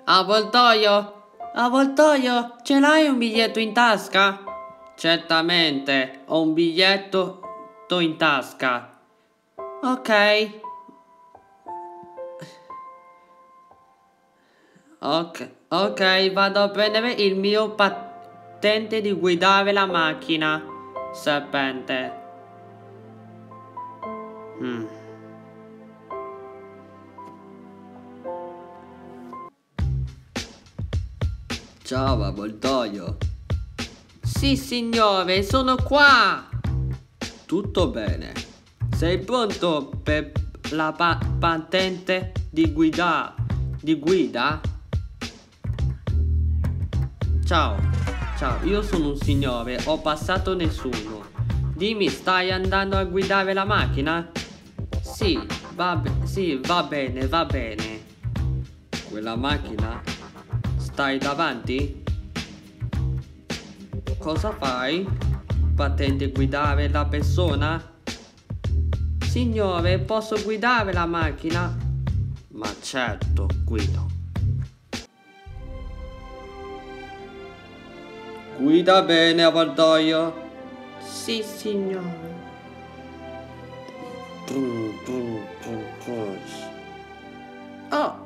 Avvoltoio? Avvoltoio, ce l'hai un biglietto in tasca? Certamente, ho un biglietto in tasca. Ok. Ok, vado a prendere il mio patente di guidare la macchina. Serpente. Ciao, avvoltoio. Sì, signore, sono qua. Tutto bene. Sei pronto per la patente di guida? Ciao, io sono un signore, ho passato nessuno. Dimmi, stai andando a guidare la macchina? Sì, va bene. Quella macchina? Stai davanti? Cosa fai? Patente guidare la persona? Signore, posso guidare la macchina? Ma certo, guido. Guida bene, avvoltoio. Sì, signore. Oh,